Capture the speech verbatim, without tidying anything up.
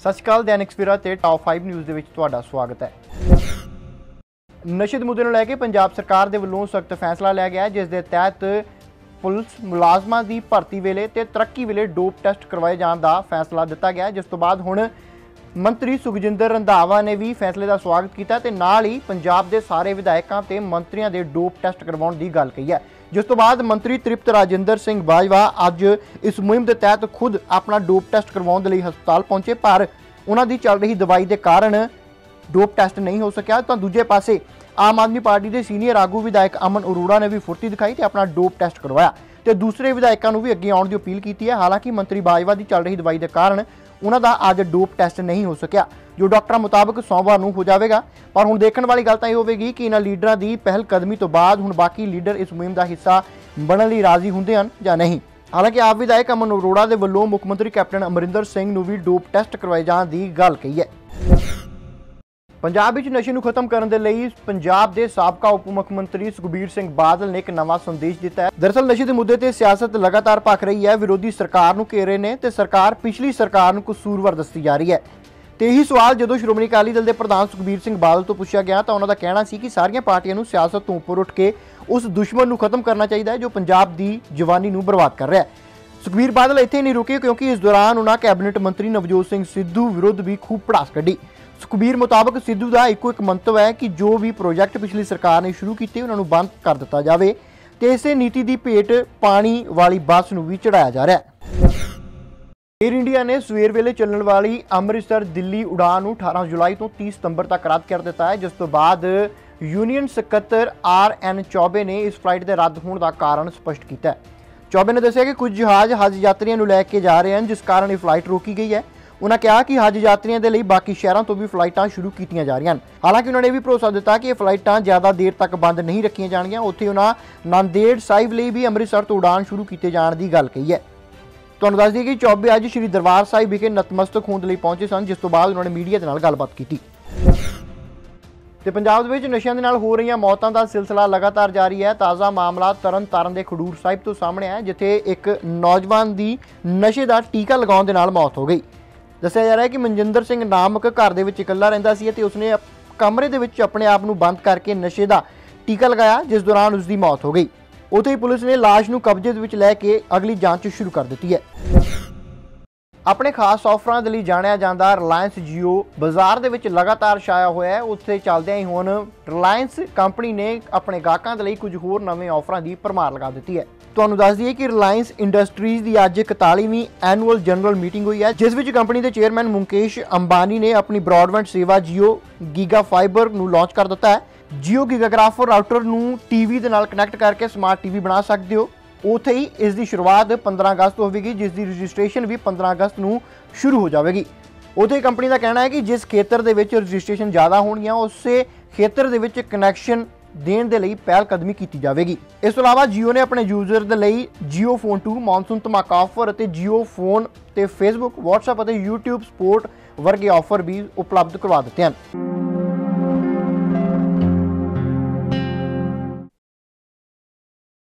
सत श्री अकाल दैनिक सवेरा ते टॉप फाइव न्यूज़ दे विच तुहाडा स्वागत है। नशे दे मुद्दे नूं लैके पंजाब सरकार दे वल्लों सख्त फैसला लिया गया जिस दे तहत पुलिस मुलाजमां दी भर्ती वेले ते तरक्की वेले डोप टैसट करवाए जाण दा फैसला दिता गया, जिस तो बाद हुण मंत्री सुखजिंदर रंधावा ने भी फैसले का स्वागत किया ते नाल ही पंजाब के सारे विधायकों ते मंत्रियों के डोप टैसट करवाउण दी गल कही है। जिस तो बाद मंत्री तृप्त राजिंदर सिंह बाजवा अज इस मुहिम के तहत खुद अपना डोप टैसट करवाउण दे लई हस्पताल पहुंचे, पर उन्हां दी चल रही दवाई के कारण डोप टैसट नहीं हो सकिया। तो दूजे पासे आम आदमी पार्टी के सीनियर आगू विधायक अमन अरोड़ा ने भी फुर्ती दिखाई तो अपना डोप टैसट करवाया तो दूसरे विधायकों को भी अगे आउण दी अपील की है। हालांकि मंत्री बाजवा की चल रही दवाई के कारण उन्हों का अज डोप टैसट नहीं हो सकिया, जो डॉक्टर मुताबिक सोमवार को हो जाएगा। पर हुण देखण वाली गल तां इह होवेगी कि इन्हां लीडरां दी पहल कदमी तो बाद हुण बाकी लीडर इस मुहिम का हिस्सा बनण लई राजी हुंदे हन जां नहीं। हालांकि आप विधायक अमन अरोड़ा के वल्लों मुख मंत्री कैप्टन अमरिंदर सिंह नूं भी डोप टैसट करवाए जाण दी गल कही है। पंजाब विच नशे नूं खत्म करन दे लई पंजाब के साबका उप मुख्यमंत्री सुखबीर सिंह बादल ने एक नवा संदेश दिता है। दरअसल नशे के मुद्दे ते सियासत लगातार भख रही है, विरोधी सरकार नूं घेर रहे हैं ते सरकार पिछली सरकार नूं कसूरवार दस्सी जा रही है। तो यही सवाल जो श्रोमणी अकाली दल के प्रधान सुखबीर सिंह बादल तो पूछा गया तो उन्होंने कहना सी कि सारियां पार्टियां नूं सियासत तो उपर उठ के उस दुश्मन नूं खत्म करना चाहिए है जो पंजाब की जवानी नूं बर्बाद कर रहा है। सुखबीर बादल इत्थे नहीं रुके क्योंकि इस दौरान उन्होंने कैबिनेट मंत्री नवजोत सिंह सिद्धू विरुद्ध भी खूब भड़ास कढ़ी। सुखबीर मुताबिक सिद्धू का इको एक मंतव है कि जो भी प्रोजैक्ट पिछली सरकार ने शुरू किए उन्होंने बंद कर दिता जाए तो इस नीति की भेट पानी वाली बस नूं भी चढ़ाया जा रहा है। एयर इंडिया ने सवेर वेले चलने वाली अमृतसर दिल्ली उड़ान अठारह जुलाई तो तीस सितंबर तक रद्द कर दिता है, जिस तो बाद यूनियन सकत्तर आर एन चौबे ने इस फ्लाइट के रद्द होने का कारण स्पष्ट किया है। चौबे ने दस्सिया कि कुछ जहाज हज यात्रियों को लैके जा रहे हैं जिस कारण यह फ्लाइट रोकी गई है। उन्होंने कहा कि हज यात्रियों के लिए बाकी शहरों तो भी फ्लाइटां शुरू की जा रही हैं। हालांकि उन्होंने भी भरोसा दिता कि ये फ्लाइटां ज़्यादा देर तक बंद नहीं रखिया जाएगियां। उत्थे उन्होंने नांदेड़ साहिब लिए भी अमृतसर तो उड़ान शुरू किए जाने की गल कही है। तुहानूं दस दईए कि चौबे अज श्री दरबार साहिब विखे नतमस्तक होने लई पहुंचे सन, जिस तो बाद उन्होंने मीडिया के नाल गलबात की। तो पंजाब दे विच नशिਆਂ ਦੇ ਨਾਲ हो रही मौतों का सिलसिला लगातार जारी है। ताज़ा मामला तरन तारण के खडूर साहिब तो सामने है, जिथे एक नौजवान की नशे का टीका लगाउण दे नाल मौत हो गई। दस्सिया जा रहा है कि मनजिंदर सिंह नामक घर दे विच इकल्ला रहिंदा सी ते उसने कमरे दे विच अपने आप नूं बंद करके नशे का टीका लगाया, जिस दौरान उसकी मौत हो गई। उत्थे ही पुलिस ने लाश नूं कब्जे दे विच लैके अगली जांच शुरू कर दी है। अपने खास ऑफरां दे लई जाणिया जांदा रिलायंस जियो बाजार दे विच लगातार छाया होया है। उत्थे चलदियां ही हुण रिलायंस कंपनी ने अपने गाहकां दे लई कुछ होर नਵੇਂ ऑफरां दी भरमार लगा दी है। तुहानूं दस दईए कि रिलायंस इंडस्ट्रीज़ की अज इकतालीवीं एनुअल जनरल मीटिंग हुई है, जिस विच कंपनी के चेयरमैन मुकेश अंबानी ने अपनी ब्रॉडबैंड सेवा जियो गीगा फाइबर नूं लॉन्च कर दिता है। जियो गीगाग्राफर राउटर नूं टीवी दे नाल कनैक्ट करके स्मार्ट टीवी बना सकते हो। उत्थे ही इसकी शुरुआत पंद्रह अगस्त होगी, जिसकी रजिस्ट्रेशन भी पंद्रह अगस्त नूं शुरू हो जाएगी। उत्थे कंपनी का कहना है कि जिस खेतर दे विच रजिस्ट्रेशन ज़्यादा होणगियां उस खेतर दे विच कनैक्शन देण दे लई पहल कदमी की जाएगी। इस तो इलावा जियो ने अपने यूजर दे लई जियो फोन टू मॉनसून धमाका ऑफर और जियो फोन ते फेसबुक व्हाट्सएप और यूट्यूब सपोर्ट वर्गे ऑफर भी उपलब्ध करवा दिते हैं।